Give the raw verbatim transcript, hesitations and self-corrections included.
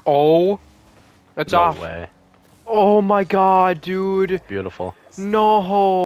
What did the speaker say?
Oh, it's No off. way. Oh my god, dude. Beautiful. No.